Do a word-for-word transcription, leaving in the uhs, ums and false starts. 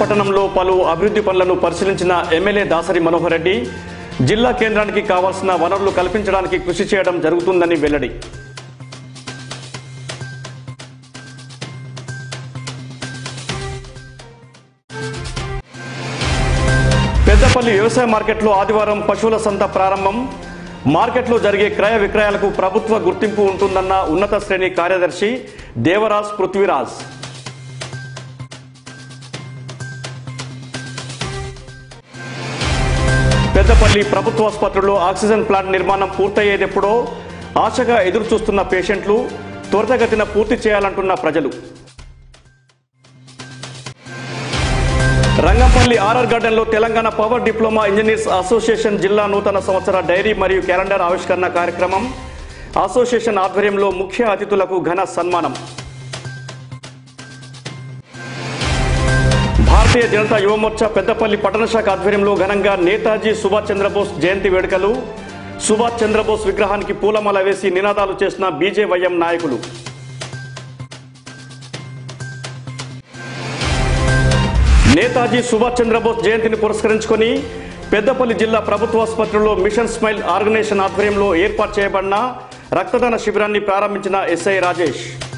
పట్టణంలో పలు అభివృద్ధి పనులను పరిశీలించిన ఎమ్మెల్యే దాసరి మనోహర్ రెడ్డి జిల్లా కేంద్రానికి కావాల్సిన వనరులు కల్పించడానికి కృషి చేయడం జరుగుతుందని వెల్లడి. పెద్దపల్లి వ్యవసాయ మార్కెట్లో ఆదివారం పశువుల సంత ప్రారంభం. మార్కెట్లో జరిగే క్రయ విక్రయాలకు ప్రభుత్వ గుర్తింపు ఉంటుందన్న ఉన్నత శ్రేణి కార్యదర్శి దేవరాజ్ పృథ్వీరాజ్. పెద్దపల్లి ప్రభుత్వాసుపత్రిలో ఆక్సిజన్ ప్లాంట్ నిర్మాణం పూర్తయ్యేదెప్పుడో ఆశగా ఎదురుచూస్తున్న పేషెంట్లు, త్వరితగతిన పూర్తి చేయాలంటున్న ప్రజలు. రంగంపల్లి ఆర్ఆర్ గార్డెన్లో Telangana power diploma engineers association జిల్లా నూతన సంవత్సర డైరీ మరియు క్యాలెండర్ ఆవిష్కరణ కార్యక్రమం. అసోసియేషన్ ఆధ్వర్యంలో ముఖ్య అతిథులకు ఘన సన్మానం. భారతీయ జనతా యువమోర్చా పెద్దపల్లి పట్టణ శాఖ ఆధ్వర్యంలో ఘనంగా నేతాజీ సుభాష్ చంద్రబోస్ జయంతి వేడుకలు. సుభాష్ చంద్రబోస్ విగ్రహానికి పూలమాల వేసి నినాదాలు చేసిన బీజేవైఎం నాయకులు. నేతాజీ సుభాష్ చంద్రబోస్ జయంతిని పురస్కరించుకొని పెద్దపల్లి జిల్లా ప్రభుత్వాసుపత్రిలో మిషన్ స్మైల్ ఆర్గనైజేషన్ ఆధ్వర్యంలో ఏర్పాటు చేయబడిన రక్తదాన శిబిరాన్ని ప్రారంభించిన ఎస్ఐ రాజేష్.